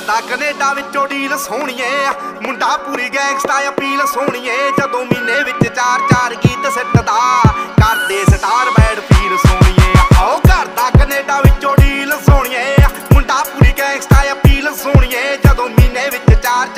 ਕਰਦਾ ਕੈਨੇਡਾ ਵਿੱਚੋਂ ਡੀਲ ਸੋਹਣੀਏ ਮੁੰਡਾ ਪੂਰੀ ਗੈਂਗਸਟਾ ਅਪੀਲ ਸੋਹਣੀਏ ਜਦੋਂ ਮਹੀਨੇ ਵਿੱਚ 4-4 ਗੀਤ ਸਿੱਟਦਾ